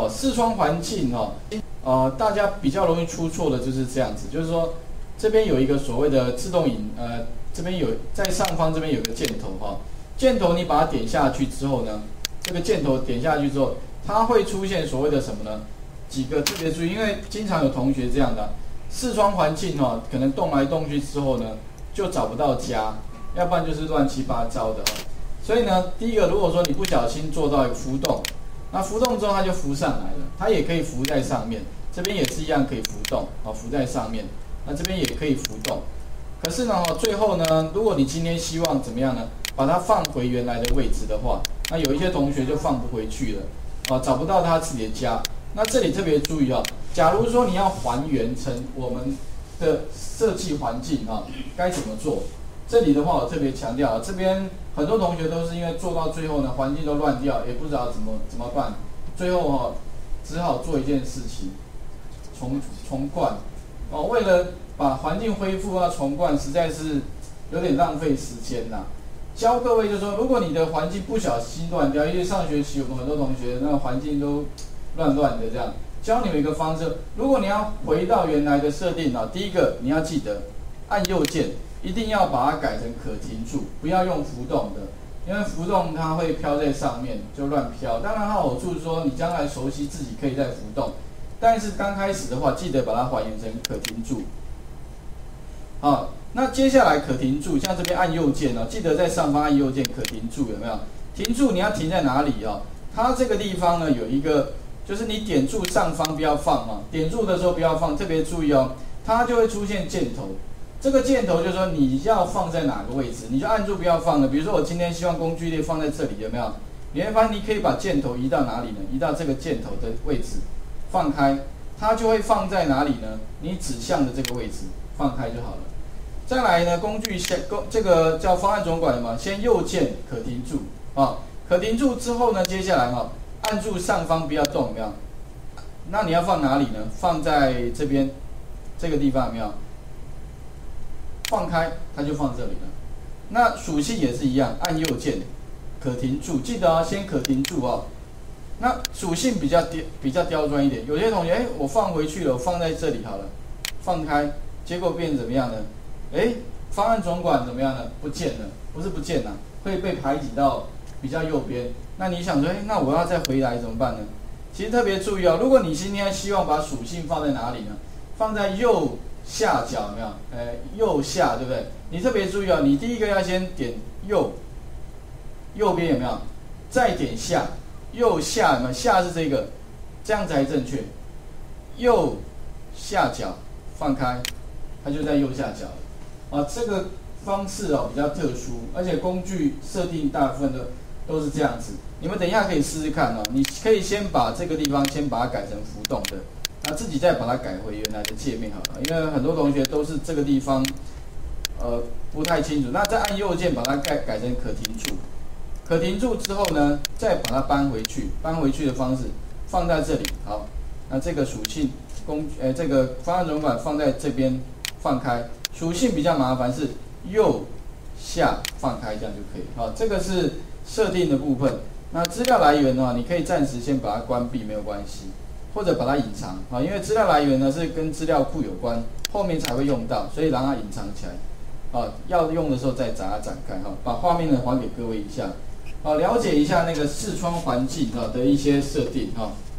视窗环境大家比较容易出错的就是这样子，就是说这边有一个所谓的自动引，这边有在上方这边有个箭头箭头你把它点下去之后呢，这个箭头点下去之后，它会出现所谓的什么呢？几个特别注意，因为经常有同学这样的视窗环境可能动来动去之后呢，就找不到家，要不然就是乱七八糟的所以呢，第一个，如果说你不小心做到一个浮动，那浮动之后它就浮上来了，它也可以浮在上面，这边也是一样可以浮动浮在上面，那这边也可以浮动。可是呢，最后呢，如果你今天希望怎么样呢？把它放回原来的位置的话，那有一些同学就放不回去了找不到他自己的家。那这里特别注意假如说你要还原成我们的设计环境该怎么做？这里的话我特别强调这边很多同学都是因为做到最后呢，环境都乱掉，也不知道怎么办，最后只好做一件事情，重灌为了把环境恢复重灌，实在是有点浪费时间啦。教各位就是说，如果你的环境不小心乱掉，因为上学期我们很多同学那个环境都乱的这样，教你们一个方式，如果你要回到原来的设定第一个你要记得按右键，一定要把它改成可停住，不要用浮动的，因为浮动它会飘在上面就乱飘。当然它好处是说你将来熟悉自己可以再浮动，但是刚开始的话记得把它还原成可停住。那接下来可停住，像这边按右键记得在上方按右键可停住，有没有？停住你要停在哪里它这个地方呢有一个，就是你点住上方不要放点住的时候不要放，特别注意它就会出现箭头。这个箭头就是说你要放在哪个位置，你就按住不要放了。比如说我今天希望工具列放在这里，有没有？你会发现你可以把箭头移到哪里呢？移到这个箭头的位置，放开，它就会放在哪里呢？你指向的这个位置，放开就好了。再来呢，工具这个叫方案总管先右键可停住可停住之后呢，接下来按住上方不要动，有没有？那你要放哪里呢？放在这边这个地方，有没有？放开它就放这里了。那属性也是一样，按右键可停住，记得先可停住那属性比较刁钻一点，有些同学我放回去了，我放在这里好了，放开，结果变成怎么样呢？方案总管怎么样呢？不见了，不是不见了，会被排挤到比较右边。那你想说，那我要再回来怎么办呢？其实特别注意如果你今天希望把属性放在哪里呢？放在右下角，有没有？右下，对不对？你特别注意你第一个要先点右边有没有？再点下，右下有没有？下是这个，这样才正确。右下角放开，它就在右下角了。这个方式比较特殊，而且工具设定大部分都是这样子。你们等一下可以试试看你可以先把这个地方先把它改成浮动的，那自己再把它改回原来的界面好了。因为很多同学都是这个地方不太清楚，那再按右键把它改成可停住。可停住之后呢，再把它搬回去的方式放在这里。好，那这个属性这个方案总管放在这边放开。属性比较麻烦，是右下放开，这样就可以。这个是设定的部分。那资料来源的话，你可以暂时先把它关闭，没有关系，或者把它隐藏因为资料来源呢是跟资料库有关，后面才会用到，所以让它隐藏起来。要用的时候再把它展开把画面呢还给各位一下。了解一下那个视窗环境的一些设定